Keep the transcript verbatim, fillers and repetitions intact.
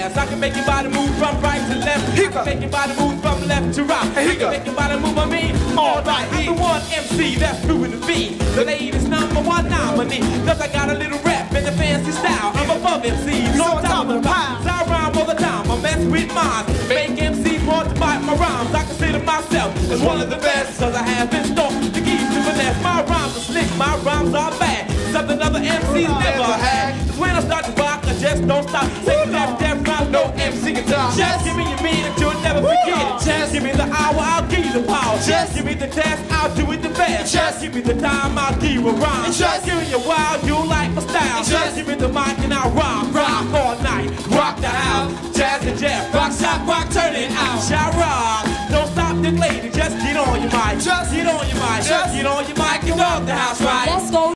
jazz. I can make your body move from right to left. I can make your body move from left to right. I can make your body move on me all night. I'm the one M C that's proving to be the latest number one nominee. Cause I got a little rap in the fancy style. I'm above M Cs, on top of the pile. I rhyme all the time, I mess with mine. Make M Cs want to bite my rhymes. I consider myself as one of the best. Cause I have been stalked to keep to finesse. My rhymes are slick, my rhymes are bad. Something other M Cs never had. Cause when I start to rock, I just don't stop. Take that death rhyme, no M C can top. Just give me your mean that you'll never forget it. Just give me the hour, I'll give you the power. Just give me the task, I'll do it the best. Just give me the time, I'll give you a rhyme. Just give me a while, you'll like my style. Just give me the mic and I'll rock, rock all night. Rock the house, jazz and jazz. Rock, shop, rock, turn it out. Shout rock, don't stop this lady, just get on your mic. Just get on your mic, just get on your mic and rock the house right. Let's go.